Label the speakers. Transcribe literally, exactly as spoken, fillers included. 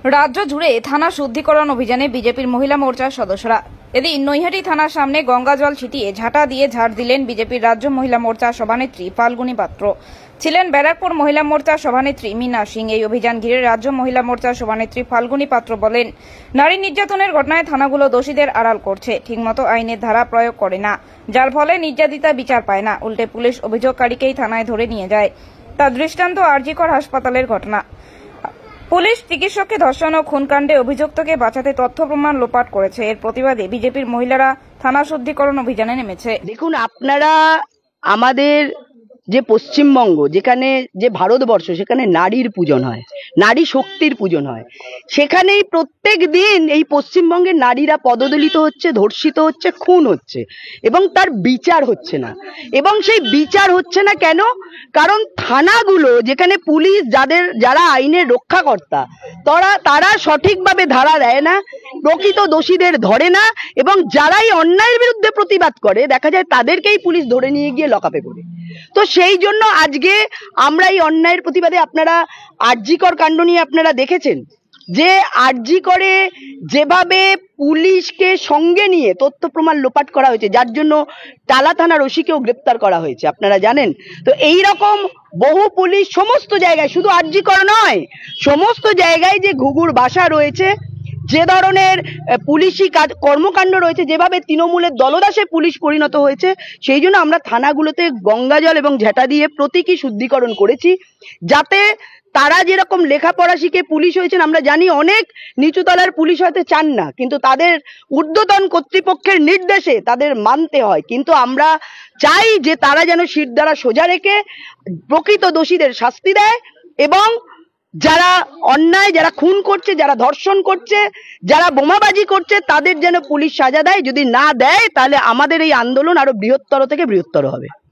Speaker 1: রাজ্য জুড়ে থানা শুদ্ধিকরণ অভিযানে বিজেপির মহিলা মোর্চার সদস্যরা। এদিন নৈহাটি থানার সামনে গঙ্গা জল ছিটিয়ে ঝাঁটা দিয়ে ঝাড় দিলেন বিজেপির রাজ্য মহিলা মোর্চার সভানেত্রী ফাল্গুনী পাত্র। ছিলেন ব্যারাকপুর মহিলা মোর্চার সভানেত্রী মীনা সিং। এই অভিযান ঘিরে রাজ্য মহিলা মোর্চার সভানেত্রী ফাল্গুনী পাত্র বলেন, নারী নির্যাতনের ঘটনায় থানাগুলো দোষীদের আড়াল করছে, ঠিকমতো আইনের ধারা প্রয়োগ করে না, যার ফলে নির্যাতিতা বিচার পায় না, উল্টে পুলিশ অভিযোগকারীকেই থানায় ধরে নিয়ে যায়। তার দৃষ্টান্ত আরজিকর হাসপাতালের ঘটনা। পুলিশ চিকিৎসককে ধর্ষণ ও খুনকাণ্ডে অভিযুক্তকে বাঁচাতে তথ্য প্রমাণ লোপাট করেছে। এর প্রতিবাদে বিজেপির মহিলারা থানা শুদ্ধিকরণ অভিযানে নেমেছে।
Speaker 2: দেখুন, আপনারা আমাদের যে পশ্চিমবঙ্গ, যেখানে যে ভারতবর্ষ, সেখানে নারীর পূজন হয়, নারী শক্তির পূজন হয়, সেখানেই প্রত্যেক দিন এই পশ্চিমবঙ্গের নারীরা পদদলিত হচ্ছে, ধর্ষিত হচ্ছে, খুন হচ্ছে এবং তার বিচার হচ্ছে না। এবং সেই বিচার হচ্ছে না কেন? কারণ থানাগুলো, যেখানে পুলিশ, যাদের যারা আইনের রক্ষাকর্তা, তারা তারা সঠিকভাবে ধারা দেয় না, প্রকৃত দোষীদের ধরে না, এবং যারাই অন্যায়ের বিরুদ্ধে প্রতিবাদ করে দেখা যায় তাদেরকেই পুলিশ ধরে নিয়ে গিয়ে লকআপে করে। তো সেই জন্য আজকে আমরা এই অন্যায়ের প্রতিবাদে, আপনারা আরজিকর কাণ্ড নিয়ে আপনারা দেখেছেন যে আরজিকরে যেভাবে পুলিশকে সঙ্গে নিয়ে তথ্য প্রমাণ লোপাট করা হয়েছে, যার জন্য টালা থানার ওসিকেও গ্রেপ্তার করা হয়েছে, আপনারা জানেন। তো এই রকম বহু পুলিশ সমস্ত জায়গায়, শুধু আরজিকর নয়, সমস্ত জায়গায় যে ঘুঘুর বাসা রয়েছে, যে ধরনের পুলিশি কাজ কর্মকাণ্ড রয়েছে, যেভাবে তৃণমূলের দলদাসে পুলিশ পরিণত হয়েছে, সেই জন্য আমরা থানাগুলোতে গঙ্গা জল এবং ঝাঁটা দিয়ে প্রতীকী শুদ্ধিকরণ করেছি, যাতে তারা যেরকম লেখাপড়া শিখে পুলিশ হয়েছেন। আমরা জানি অনেক নিচুতলার পুলিশ হয়তো চান না, কিন্তু তাদের ঊর্ধ্বতন কর্তৃপক্ষের নির্দেশে তাদের মানতে হয়। কিন্তু আমরা চাই যে তারা যেন শির দ্বারা সোজা রেখে প্রকৃত দোষীদের শাস্তি দেয়, এবং যারা অন্যায়, যারা খুন করছে, যারা ধর্ষণ করছে, যারা বোমাবাজি করছে, তাদের যেন পুলিশ সাজা দেয়। যদি না দেয় তাহলে আমাদের এই আন্দোলন আরো বৃহত্তর থেকে বৃহত্তর হবে।